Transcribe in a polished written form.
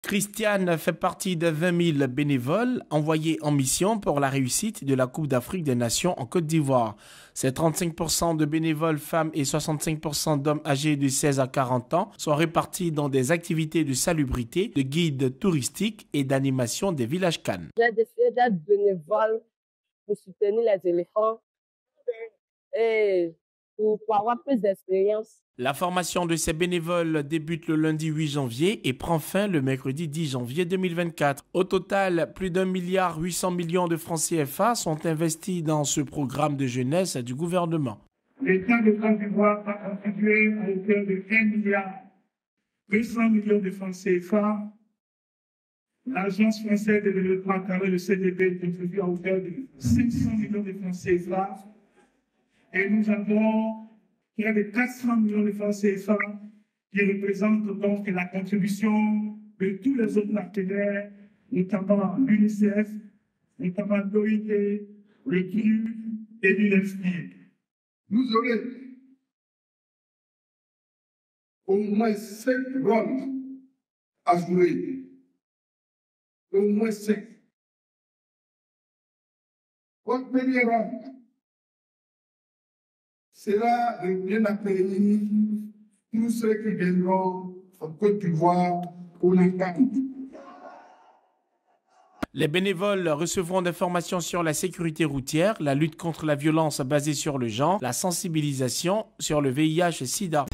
Christiane fait partie de 20 000 bénévoles envoyés en mission pour la réussite de la Coupe d'Afrique des Nations en Côte d'Ivoire. Ces 35% de bénévoles femmes et 65% d'hommes âgés de 16 à 40 ans sont répartis dans des activités de salubrité, de guides touristiques et d'animation des villages Cannes. J'ai décidé d'être bénévole pour soutenir les éléphants et pour avoir plus d'expérience. La formation de ces bénévoles débute le lundi 8 janvier et prend fin le mercredi 10 janvier 2024. Au total, plus d'1,8 milliard de francs CFA sont investis dans ce programme de jeunesse du gouvernement. L'État de Côte d'Ivoire va contribuer à hauteur de 1,2 milliard de francs CFA. L'Agence française de développement carré, le CDB, contribue à hauteur de 500 millions de francs CFA. Et nous avons près de 400 millions de francs CFA qui représentent donc la contribution de tous les autres partenaires, notamment l'UNICEF, notamment l'OIT, le CNU et l'UNFPA. Nous aurons au moins 5 rôles à jouer. Au moins 5. Votre premier rôle sera de bien accueillir tous ceux qui viendront en Côte d'Ivoire pour l'entendre. Les bénévoles recevront des formations sur la sécurité routière, la lutte contre la violence basée sur le genre, la sensibilisation sur le VIH et SIDA.